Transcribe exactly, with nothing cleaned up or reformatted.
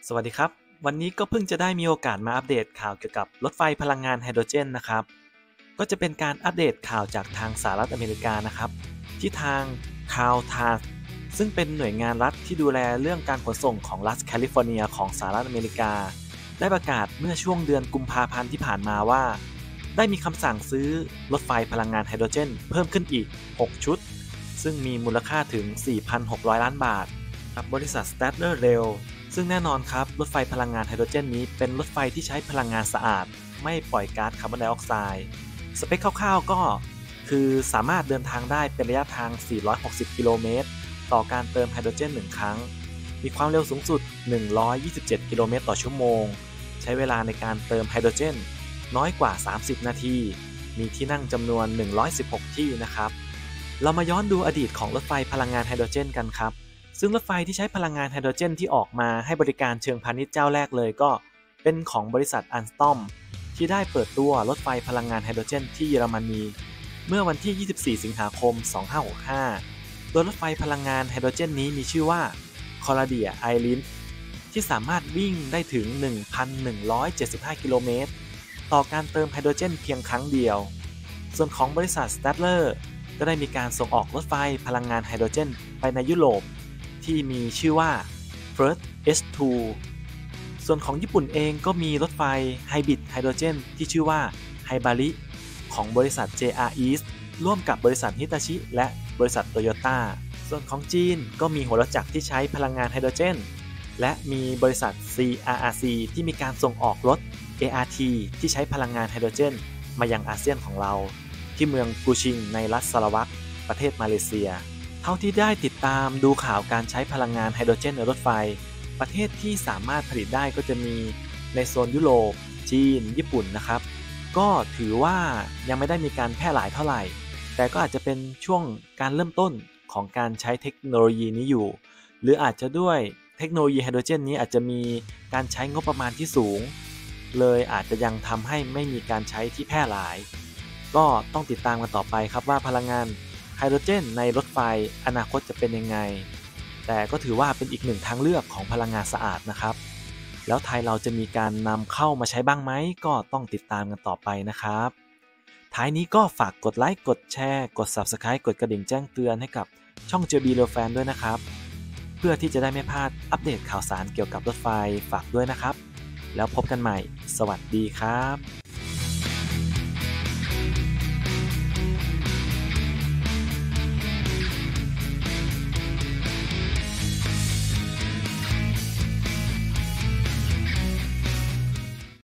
สวัสดีครับวันนี้ก็เพิ่งจะได้มีโอกาสมาอัปเดตข่าวเกี่ยวกับรถไฟพลังงานไฮโดรเจนนะครับก็จะเป็นการอัปเดตข่าวจากทางสหรัฐอเมริกานะครับที่ทางคาวทาซึ่งเป็นหน่วยงานรัฐที่ดูแลเรื่องการขนส่งของรัฐแคลิฟอร์เนียของสหรัฐอเมริกาได้ประกาศเมื่อช่วงเดือนกุมภาพันธ์ที่ผ่านมาว่าได้มีคำสั่งซื้อรถไฟพลังงานไฮโดรเจนเพิ่มขึ้นอีกหกชุดซึ่งมีมูลค่าถึง สี่พันหกร้อย ล้านบาทกับบริษัท Stadler Railซึ่งแน่นอนครับรถไฟพลังงานไฮโดรเจนนี้เป็นรถไฟที่ใช้พลังงานสะอาดไม่ปล่อยก๊าซคาร์บอนไดออกไซด์สเปคคร่าวๆก็คือสามารถเดินทางได้เป็นระยะทางสี่ร้อยหกสิบกิโลเมตรต่อการเติมไฮโดรเจนหนึ่งครั้งมีความเร็วสูงสุดหนึ่งร้อยยี่สิบเจ็ดกิโลเมตรต่อชั่วโมงใช้เวลาในการเติมไฮโดรเจนน้อยกว่าสามสิบนาทีมีที่นั่งจำนวนหนึ่งร้อยสิบหกที่นะครับเรามาย้อนดูอดีตของรถไฟพลังงานไฮโดรเจนกันครับซึ่งรถไฟที่ใช้พลังงานไฮโดรเจนที่ออกมาให้บริการเชิงพาณิชย์เจ้าแรกเลยก็เป็นของบริษัทอัลสตอมที่ได้เปิดตัวรถไฟพลังงานไฮโดรเจนที่เยอรมนีเมื่อวันที่ยี่สิบสี่สิงหาคมสองพันห้าร้อยหกสิบห้าโดยรถไฟพลังงานไฮโดรเจนนี้มีชื่อว่าคอลาเดียไอรินที่สามารถวิ่งได้ถึง หนึ่งพันหนึ่งร้อยเจ็ดสิบห้า กิโลเมตรต่อการเติมไฮโดรเจนเพียงครั้งเดียวส่วนของบริษัท Stadler ก็ได้มีการส่งออกรถไฟพลังงานไฮโดรเจนไปในยุโรปที่มีชื่อว่า First เอช ทู ส่วนของญี่ปุ่นเองก็มีรถไฟไฮบริดไฮโดรเจนที่ชื่อว่าไฮบาริของบริษัท เจ อาร์ East ร่วมกับบริษัทฮิตาชิและบริษัทโตโยต้าส่วนของจีนก็มีหัวรถจักรที่ใช้พลังงานไฮโดรเจนและมีบริษัท ซี อาร์ อาร์ ซี ที่มีการส่งออกรถ เอ อาร์ ที ที่ใช้พลังงานไฮโดรเจนมายังอาเซียนของเราที่เมืองกูชิงในรัฐสารวัตรประเทศมาเลเซียเท่าที่ได้ติดตามดูข่าวการใช้พลังงานไฮโดรเจนในรถไฟประเทศที่สามารถผลิตได้ก็จะมีในโซนยุโรปจีนญี่ปุ่นนะครับก็ถือว่ายังไม่ได้มีการแพร่หลายเท่าไหร่แต่ก็อาจจะเป็นช่วงการเริ่มต้นของการใช้เทคโนโลยีนี้อยู่หรืออาจจะด้วยเทคโนโลยีไฮโดรเจนนี้อาจจะมีการใช้งบประมาณที่สูงเลยอาจจะยังทำให้ไม่มีการใช้ที่แพร่หลายก็ต้องติดตามกันต่อไปครับว่าพลังงานไฮโดรเจนในรถไฟอนาคตจะเป็นยังไงแต่ก็ถือว่าเป็นอีกหนึ่งทางเลือกของพลังงานสะอาดนะครับแล้วไทยเราจะมีการนำเข้ามาใช้บ้างไหมก็ต้องติดตามกันต่อไปนะครับท้ายนี้ก็ฝากกดไลค์กดแชร์กด ซับสไครบ์ กดกระดิ่งแจ้งเตือนให้กับช่อง เจ บี Rail Fan ด้วยนะครับเพื่อที่จะได้ไม่พลาดอัปเดตข่าวสารเกี่ยวกับรถไฟฝากด้วยนะครับแล้วพบกันใหม่สวัสดีครับ